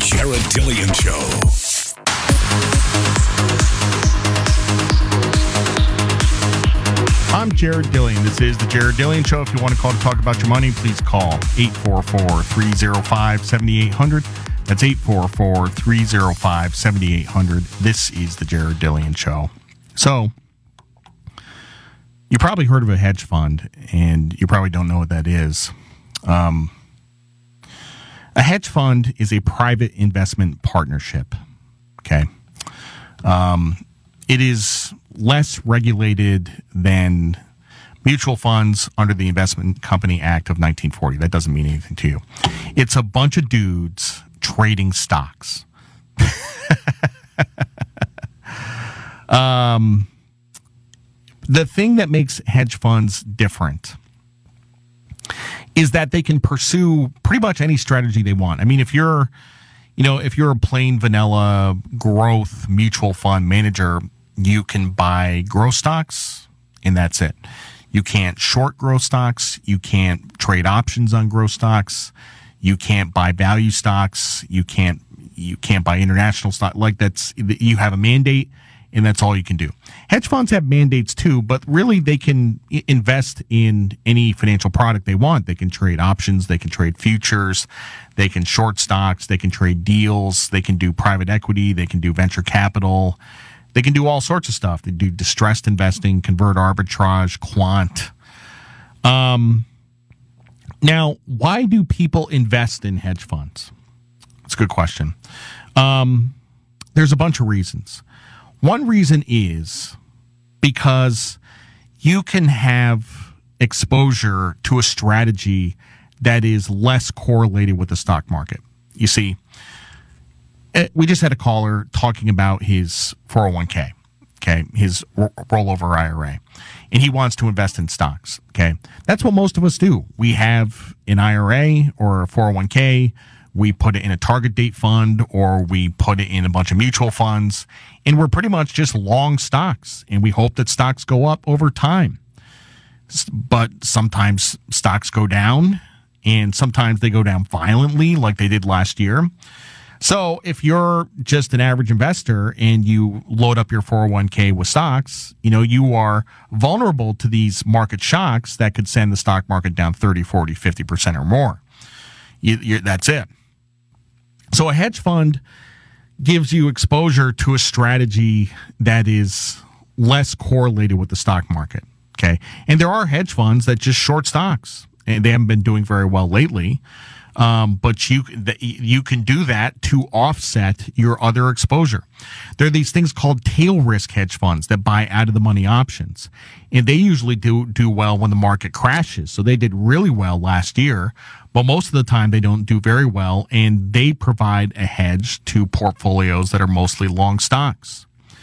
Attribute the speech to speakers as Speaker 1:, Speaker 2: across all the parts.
Speaker 1: Jared Dillian Show.
Speaker 2: I'm Jared Dillian. This is the Jared Dillian Show. If you want to call to talk about your money, please call 844-305-7800. That's 844-305-7800. This is the Jared Dillian Show. So, you probably heard of a hedge fund, and you probably don't know what that is. A hedge fund is a private investment partnership. Okay. It is less regulated than mutual funds under the Investment Company Act of 1940. That doesn't mean anything to you. It's a bunch of dudes trading stocks. The thing that makes hedge funds different is that they can pursue pretty much any strategy they want. I mean, if you're a plain vanilla growth mutual fund manager, you can buy growth stocks and that's it. You can't short growth stocks. You can't trade options on growth stocks. You can't buy value stocks. You can't buy international stock. Like you have a mandate and that's all you can do. Hedge funds have mandates too, but really they can invest in any financial product they want. They can trade options, they can trade futures, they can short stocks, they can trade deals, they can do private equity, they can do venture capital, they can do all sorts of stuff. They do distressed investing, convert arbitrage, quant. Now, why do people invest in hedge funds? That's a good question. There's a bunch of reasons. One reason is because you can have exposure to a strategy that is less correlated with the stock market. You see, we just had a caller talking about his 401k, okay, his rollover IRA, and he wants to invest in stocks, okay? That's what most of us do. We have an IRA or a 401k. We put it in a target date fund or we put it in a bunch of mutual funds, and we're pretty much just long stocks, and we hope that stocks go up over time. But sometimes stocks go down, and sometimes they go down violently like they did last year. So if you're just an average investor and you load up your 401k with stocks, you are vulnerable to these market shocks that could send the stock market down 30, 40, 50% or more. That's it. So a hedge fund gives you exposure to a strategy that is less correlated with the stock market, okay? And there are hedge funds that just short stocks, and they haven't been doing very well lately, but you can do that to offset your other exposure. There are these things called tail risk hedge funds that buy out of the money options, and they usually do well when the market crashes. So they did really well last year, but most of the time they don't do very well, and they provide a hedge to portfolios that are mostly long stocks.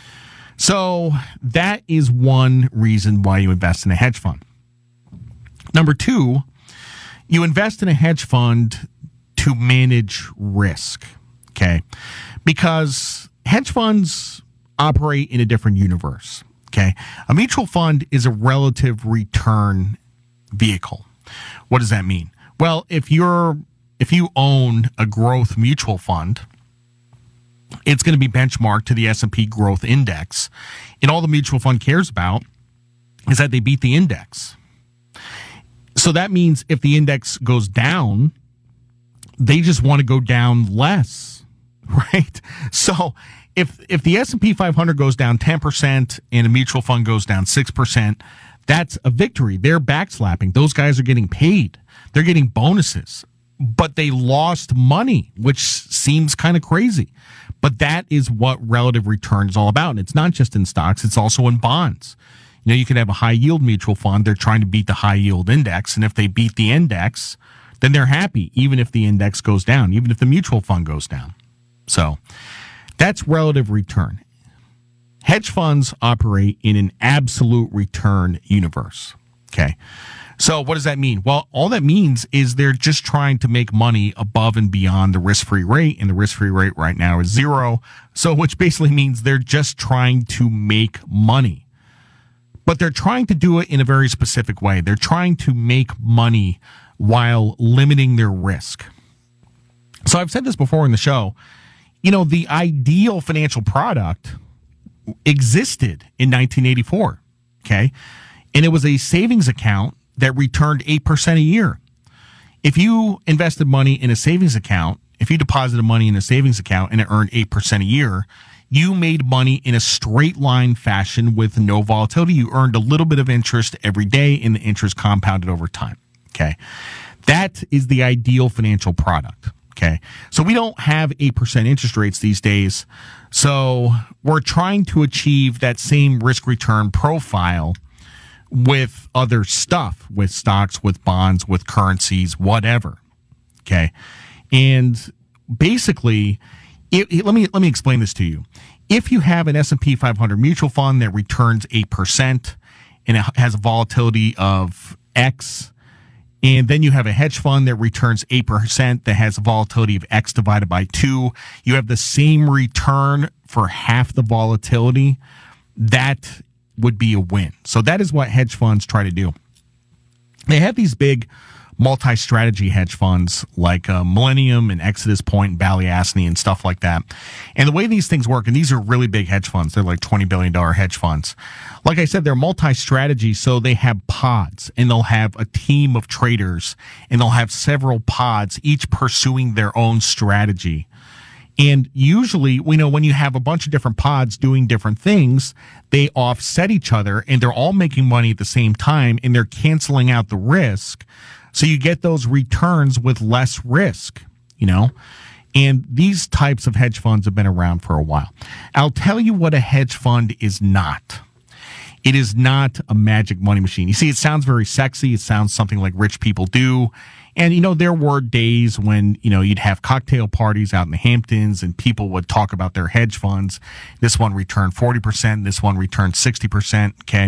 Speaker 2: So that is one reason why you invest in a hedge fund. Number two, you invest in a hedge fund to manage risk, okay? Because hedge funds operate in a different universe, okay? A mutual fund is a relative return vehicle. What does that mean? Well, if you own a growth mutual fund, it's going to be benchmarked to the S&P Growth Index, and all the mutual fund cares about is that they beat the index. So that means if the index goes down, they just want to go down less, right? So if the S&P 500 goes down 10% and a mutual fund goes down 6%, that's a victory. They're backslapping. Those guys are getting paid. They're getting bonuses, but they lost money, which seems kind of crazy. But that is what relative return is all about. And it's not just in stocks, it's also in bonds. You can have a high yield mutual fund. They're trying to beat the high yield index. And if they beat the index, then they're happy, even if the index goes down, even if the mutual fund goes down. So that's relative return. Hedge funds operate in an absolute return universe. Okay. So what does that mean? Well, all that means is they're just trying to make money above and beyond the risk-free rate, and the risk-free rate right now is 0. So which basically means they're just trying to make money. But they're trying to do it in a very specific way. They're trying to make money while limiting their risk. So I've said this before in the show. The ideal financial product existed in 1984. Okay. And it was a savings account that returned 8% a year. If you invested money in a savings account, if you deposited money in a savings account and it earned 8% a year, you made money in a straight line fashion with no volatility. You earned a little bit of interest every day, and the interest compounded over time. Okay. That is the ideal financial product. Okay. So we don't have 8% interest rates these days. So we're trying to achieve that same risk return profile with other stuff, with stocks, with bonds, with currencies, whatever. Okay. And basically, let me explain this to you. If you have an S&P 500 mutual fund that returns 8% and it has a volatility of X, and then you have a hedge fund that returns 8% that has a volatility of X divided by 2, you have the same return for half the volatility. That would be a win. So that is what hedge funds try to do. They have these big multi-strategy hedge funds like Millennium and Exodus Point and Balyasny and stuff like that. And the way these things work, and these are really big hedge funds, they're like $20 billion hedge funds. Like I said, they're multi-strategy, so they have pods, and they'll have a team of traders, and they'll have several pods, each pursuing their own strategy. And usually, when you have a bunch of different pods doing different things, they offset each other, and they're all making money at the same time, and they're canceling out the risk. So you get those returns with less risk, and these types of hedge funds have been around for a while. I'll tell you what a hedge fund is not. It is not a magic money machine. You see, it sounds very sexy. It sounds something like rich people do. And, there were days when, you'd have cocktail parties out in the Hamptons and people would talk about their hedge funds. This one returned 40%. This one returned 60%. Okay.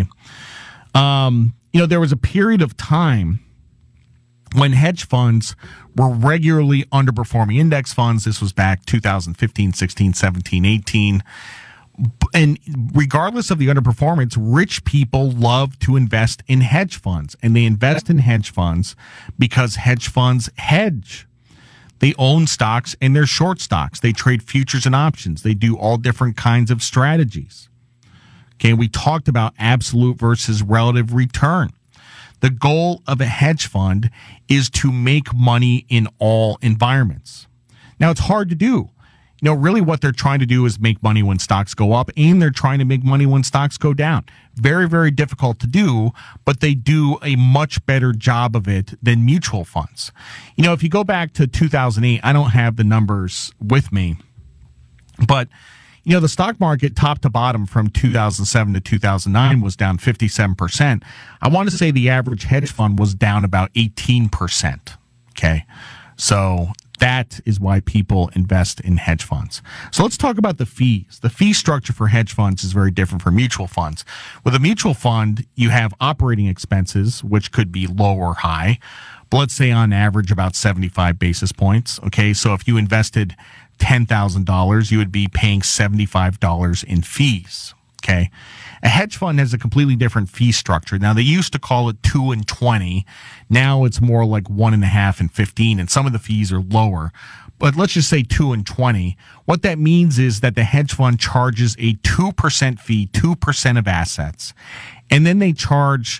Speaker 2: There was a period of time when hedge funds were regularly underperforming index funds. This was back 2015, 16, 17, 18. And regardless of the underperformance, rich people love to invest in hedge funds. And they invest in hedge funds because hedge funds hedge. They own stocks and they're short stocks. They trade futures and options. They do all different kinds of strategies. Okay, we talked about absolute versus relative return. The goal of a hedge fund is to make money in all environments. Now, it's hard to do. Really what they're trying to do is make money when stocks go up, and they're trying to make money when stocks go down. Very, very difficult to do, but they do a much better job of it than mutual funds. If you go back to 2008, I don't have the numbers with me, but the stock market top to bottom from 2007 to 2009 was down 57%. I want to say the average hedge fund was down about 18%. Okay. So that is why people invest in hedge funds. So let's talk about the fees. The fee structure for hedge funds is very different from mutual funds. With a mutual fund, you have operating expenses, which could be low or high, but let's say on average about 75 basis points. Okay. So if you invested $10,000, you would be paying $75 in fees. Okay. A hedge fund has a completely different fee structure. Now, they used to call it 2 and 20. Now it's more like 1.5 and 15, and some of the fees are lower. But let's just say 2 and 20. What that means is that the hedge fund charges a 2% fee, 2% of assets, and then they charge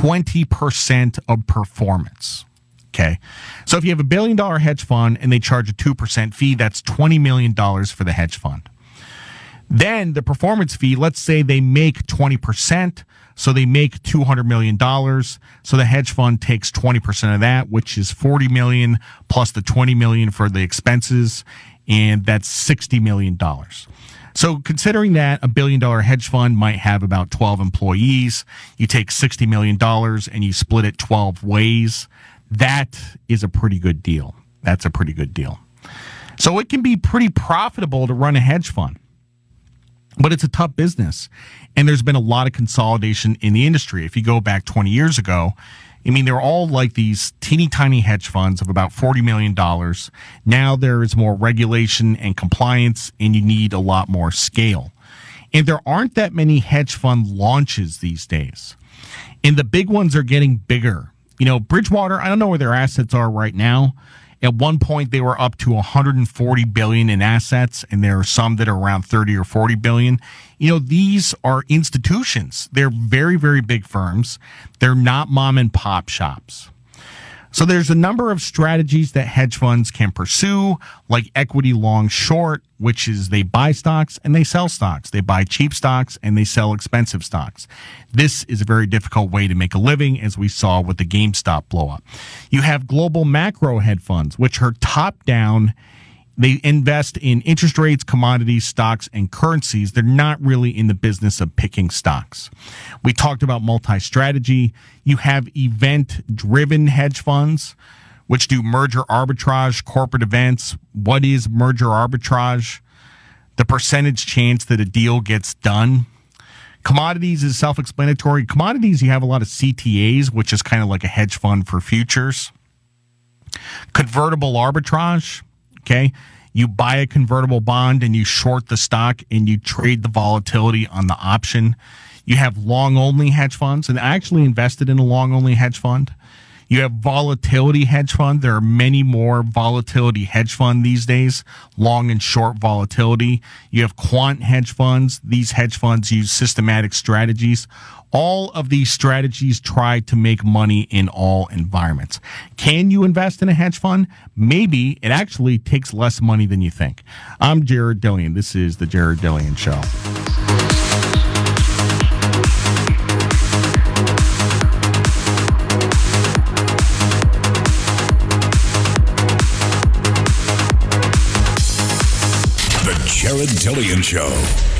Speaker 2: 20% of performance. Okay. So if you have $1 billion hedge fund and they charge a 2% fee, that's $20 million for the hedge fund. Then the performance fee, let's say they make 20%, so they make $200 million. So the hedge fund takes 20% of that, which is $40 million plus the $20 million for the expenses, and that's $60 million. So considering that a $1 billion hedge fund might have about 12 employees, you take $60 million and you split it 12 ways. That is a pretty good deal. That's a pretty good deal. So it can be pretty profitable to run a hedge fund. But it's a tough business, and there's been a lot of consolidation in the industry. If you go back 20 years ago, they're all like these teeny tiny hedge funds of about $40 million. Now there is more regulation and compliance, and you need a lot more scale. And there aren't that many hedge fund launches these days. And the big ones are getting bigger. Bridgewater, I don't know where their assets are right now. At one point, they were up to 140 billion in assets, and there are some that are around 30 or 40 billion. You know, these are institutions. They're very, very big firms. They're not mom and pop shops. So there's a number of strategies that hedge funds can pursue, like equity long short, which is they buy stocks and they sell stocks. They buy cheap stocks and they sell expensive stocks. This is a very difficult way to make a living, as we saw with the GameStop blow up. You have global macro hedge funds, which are top down. They invest in interest rates, commodities, stocks, and currencies. They're not really in the business of picking stocks. We talked about multi-strategy. You have event-driven hedge funds, which do merger arbitrage, corporate events. What is merger arbitrage? The percentage chance that a deal gets done. Commodities is self-explanatory. Commodities, you have a lot of CTAs, which is kind of like a hedge fund for futures. Convertible arbitrage. Okay, you buy a convertible bond and you short the stock and you trade the volatility on the option. You have long-only hedge funds, and I actually invested in a long-only hedge fund. You have volatility hedge fund. There are many more volatility hedge fund these days, long and short volatility. You have quant hedge funds. These hedge funds use systematic strategies. All of these strategies try to make money in all environments. Can you invest in a hedge fund? Maybe. It actually takes less money than you think. I'm Jared Dillian. This is the Jared Dillian Show.
Speaker 1: The Jared Dillian Show.